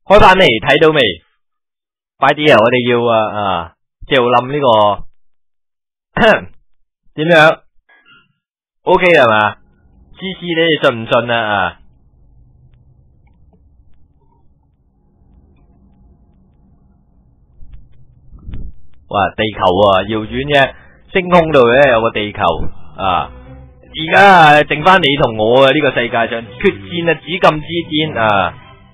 開翻嚟睇到未？快啲啊！我哋要就冧呢個點樣 ？OK 係嘛？CC 你哋信唔信啊？哇！地球遙遠嘅星空度咧有個地球啊！而家剩翻你同我啊！呢個世界上決戰啊，紫禁之巔啊！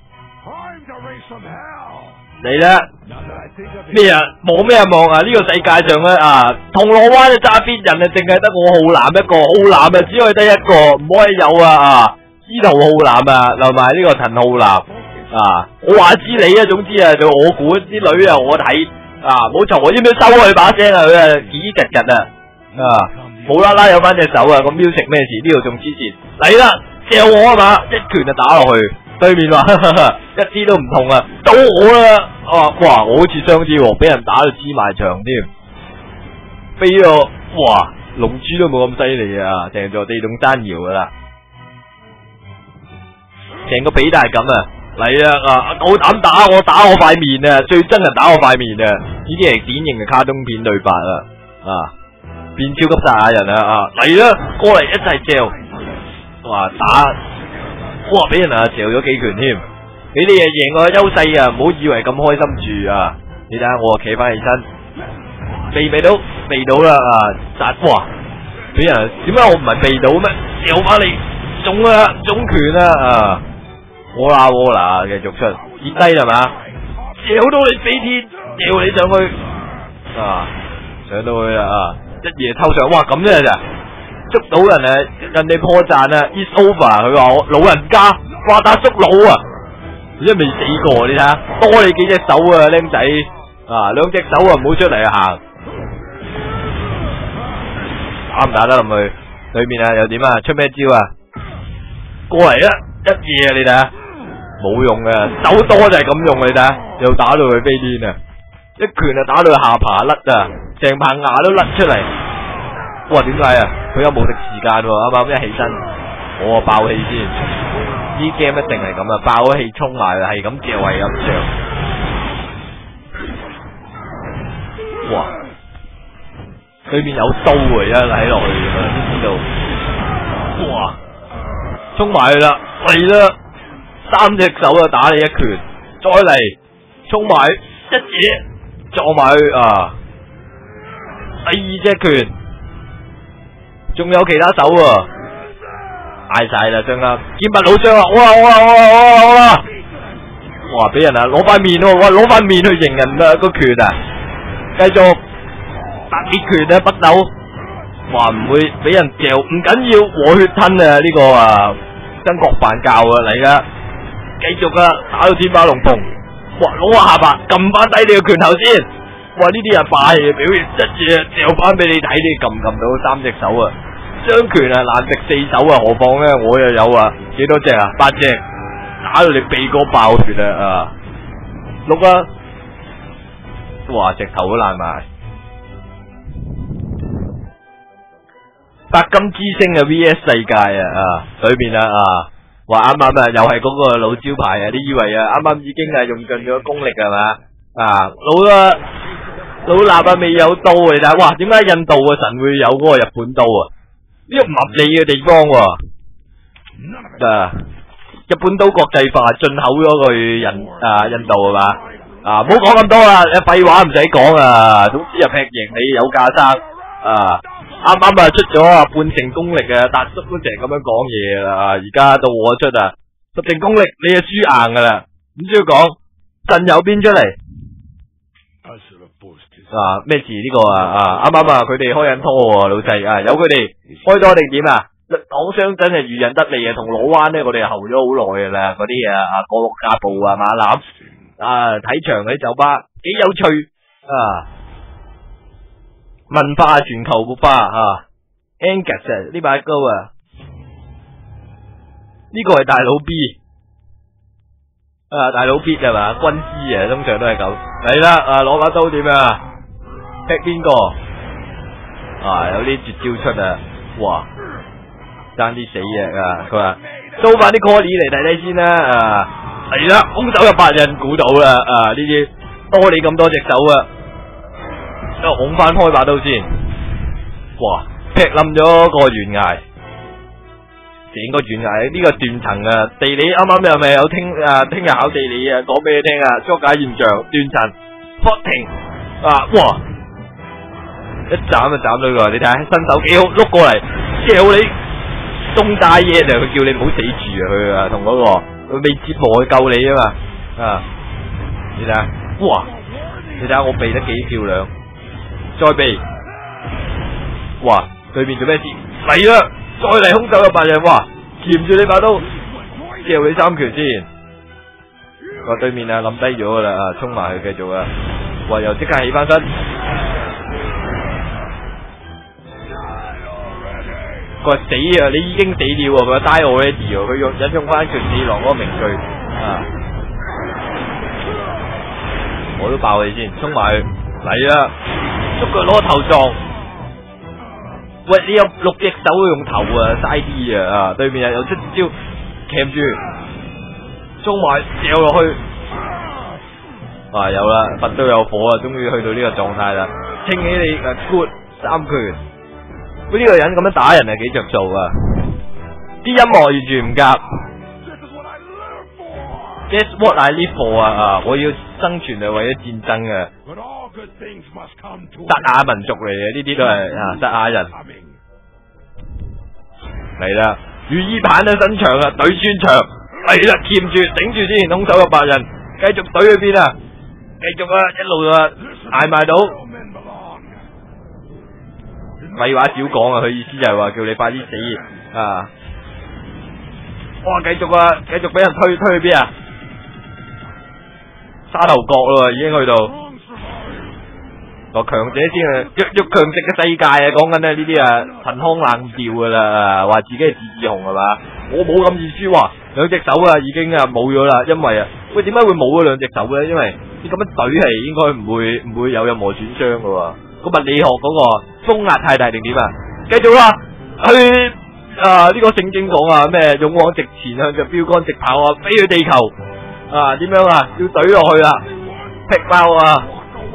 嚟啦！咩啊？望咩望啊？呢個世界上咧銅鑼灣嘅揸 fit 人啊，淨係得我浩南一個，浩南啊只可以得一個，唔可以有司徒浩南啊，同埋呢個陳浩南啊！我話知你啊，總之啊，就我估啲女啊，我睇冇錯，我知唔知收佢把聲啊？佢啊嘰嘰吉吉冇啦啦有翻隻手啊！咁 music 咩事？呢度仲黐線嚟啦！掉我啊嘛，一拳就打落去。對面話一啲都唔痛啊，到我啦！哇，我好似雙子喎，俾人打到黐埋牆添，飛咗哇，龍珠都冇咁犀利啊，成座地動山搖噶啦，成個比大咁啊！嚟啊！夠膽打我，打我塊面啊！最憎人打我塊面啊！呢啲係典型嘅卡通片對白變超級殺人啊！嚟啦，過嚟一齊嚼，哇打！哇！俾人嚼咗幾拳添，你哋贏我嘅優勢啊！唔好以為咁開心住啊！你睇下我企翻起身，避到啦哇！俾人點解我唔係避到咩？嚼翻你中拳啊！我啦，繼續出跌低係嘛？嚼到你飛天，嚼你上去上到去啦一夜抽上，哇咁啫咋？捉到人啊！人哋破綻啊 ，is over。佢話我老人家話打捉佬啊，你都未死過，你睇下多你幾隻手啊，僆仔兩隻手唔好出嚟行，打唔打得落去？對面又點啊？出咩招啊？過嚟啊！一夜你睇下冇用嘅，手多就係咁用，你睇下又打到佢飛天啊！一拳打到佢下巴甩啊，成排牙都甩出嚟。哇！點解啊？佢有冇食時間喎？啱啱一起身，我爆氣先。呢 game 一定係咁啊！爆咗氣衝埋，係咁嚼，係咁嚼。哇！對面有刀啊！一睇落去呢度。哇！衝埋去啦！嚟啦！3隻手打你一拳，再嚟衝埋一嘢撞埋去第2隻拳。仲有其他手嗌晒啦，張啱劍拔弩張啊！好啦！哇！俾人攞塊面喎，哇！攞塊面去迎人個拳繼續打幾拳北斗，哇！唔會俾人嚼，唔緊要，和血吞呢個曾國藩教嚟啦，繼續打到天花龍鳳，哇！攞個下巴撳翻低你個拳頭先，哇！呢啲人霸氣嘅表現，一嘢嚼翻俾你睇，你撳到3隻手雙拳難敵4手何況咧我又有幾多隻8隻，打到你鼻哥爆血碌哇！直頭都爛埋。白金之星嘅 VS 世界裏面話啱啱又係嗰個老招牌你以為啱啱已經用盡咗功力係嘛老衲未有刀嚟，但係哇點解印度嘅神會有嗰個日本刀呢個唔合理嘅地方日本刀國際化進口咗去印度係嘛唔好講咁多啦，廢話唔使講總之劈贏你有架生啱啱出咗半成功力達叔都成咁樣講嘢啦，而家到我出10成功力你就輸硬噶啦，唔需要講陣有邊出嚟咩事呢個啱啱佢哋開緊拖老細有佢哋開多定點講相真係漁人得利銅鑼灣咧，我哋候咗好耐噶啦，嗰啲過陸架步馬籃睇場嗰啲酒吧幾有趣文化全球活化Angus 呢把高呢個係大佬 B 大佬 B 係嘛？軍師通常都係咁嚟啦攞把刀點劈邊個有啲絕招出哇爭啲死佢話收翻啲 call 嚟睇睇先啦嚟啦，空手入白刃，估到啦啊！呢啲多你咁多隻手啊，都拱翻開把刀先。哇！劈冧咗個懸崖，整個懸崖呢個斷層啊！地理啱啱又咪有聽日考地理啊，講俾你聽啊！作解現象斷層 footing 啊！哇！一斬就斬到佢，你睇下身手幾好，碌過嚟叫你中大嘢就佢叫你唔好死住啊！佢啊同嗰個佢未接磨去救你啊嘛啊！你睇下，哇！你睇下我避得幾漂亮，再避，哇！對面做咩事嚟啦？再嚟空手入白刃，哇！鉗住你把刀，叫你三拳先。個對面啊冧低咗噶啦啊，衝埋去繼續啊！哇！又即刻起翻身。佢話死啊！你已經死了喎！佢話 die already 喎！佢引用翻拳四郎嗰個名句啊！我都爆你先，衝埋去嚟啦！捉佢攞個頭撞。喂，你有6隻手用頭啊，嘥啲啊！對面又出招，鉗住，衝埋掉落去。啊，有啦，佛都有火啊！終於去到呢個狀態啦，清起你good 3拳。呢個人咁樣打人係幾着數啊！啲音樂完全唔夾。That's what I live for 啊！我要生存係為咗戰爭嘅。德雅民族嚟嘅，呢啲都係德雅人。嚟啦，如意棒啊，伸長啊，懟穿牆。嚟啦，鉗住，頂住先，空手入白刃，繼續懟去邊啊！繼續啊，一路啊，挨埋到。廢話少講啊！佢意思就係話叫你快啲死啊！哇！繼續啊，繼續俾人推去邊啊？沙頭角咯，已經去到個強者先啊！喐強食嘅世界啊！講緊呢啲啊陳腔冷調噶啦，話自己係自治雄係嘛？我冇咁易輸喎，2隻手啊已經啊冇咗啦，因為啊喂點解會冇咗2隻手咧？因為你咁樣懟係應該唔會有任何損傷噶喎。個物理學嗰個風壓太大定點啊？繼續啦，去呢個聖經講啊咩勇往直前向着標杆直跑啊，飛去地球啊點樣啊？要懟落去啦，劈爆啊！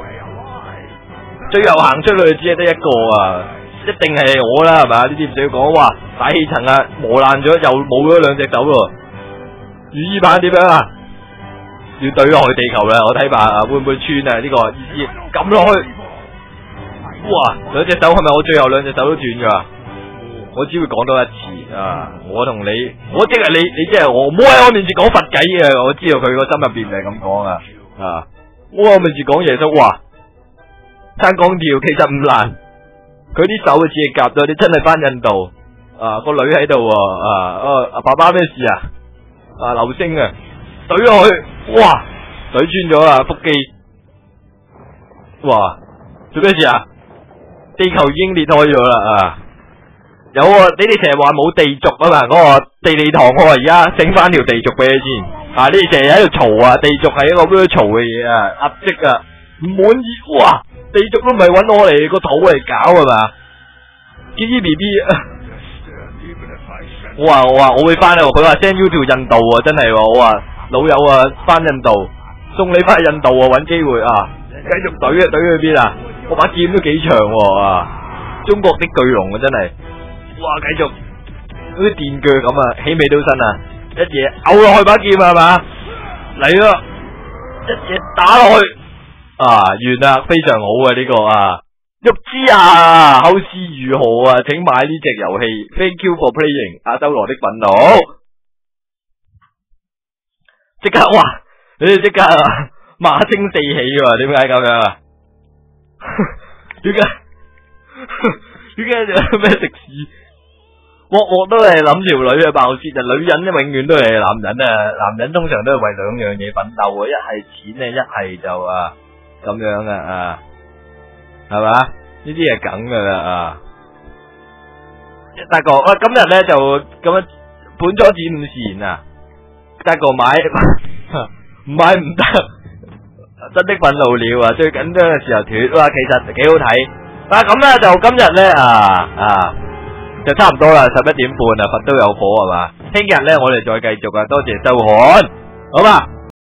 最後行出去只係得一個啊，一定係我啦係咪？呢啲唔使講，哇！大氣層啊磨爛咗，又冇咗2隻手咯。如意棒點樣啊？要懟落去地球啦，我睇下會唔會穿啊？呢個意思撳落去。哇！2隻手係咪我最後2隻手都斷噶？我只會講多一次啊！我同你，我即係你即係我，唔好喺我面前講佛偈嘅。我知道佢個心入邊唔係咁講啊！我喺我面前講耶穌話，撐鋼條其實唔難，佢啲手只係夾咗，你真係翻印度個女喺度爸爸咩事啊？流星啊，懟落去，哇！懟穿咗啊腹肌，哇！做咩事啊？地球已經裂開咗啦有你哋成日話冇地軸啊嘛，嗰個地理堂我而家整翻條地軸俾你先你哋成日喺度嘈啊，地軸係一個咩嘈嘅嘢壓積啊，唔滿意哇，地軸都唔係搵我嚟個肚嚟搞係嘛 ？Gigi BB 我話我會翻啊，佢話 send you to 印度啊，真係我話老友翻印度送你翻印度搵機會繼續懟去邊啊？我把劍都幾長中國的巨龍真係，哇！繼續好似電鋸咁起尾都身一嘢嘔落去把劍係嘛？嚟啦，一嘢打落去完啦，非常好呢個欲知後事如何請買呢隻遊戲 Thank you for playing 亞洲羅的憤怒，即刻哇！你哋即刻罵聲四起點解咁樣點解有咩食屎？我都係諗條女爆泄啊！女人永遠都係男人男人通常都係為2樣嘢奮鬥一係錢一係就咁樣係嘛？呢啲係梗噶啦大哥今日咧就咁樣本咗子午膳大哥買唔得。真的憤怒了最緊張嘅時候脫其實幾好睇。咁咧就今日咧就差唔多啦，11點半佛都有火係嘛？聽日咧我哋再繼續多謝收看。 好吧。